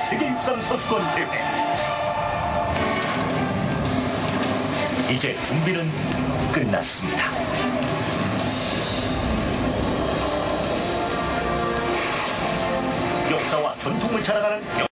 세계 육상 선수권 대회. 이제 준비는 끝났습니다. 역사와 전통을 자랑하는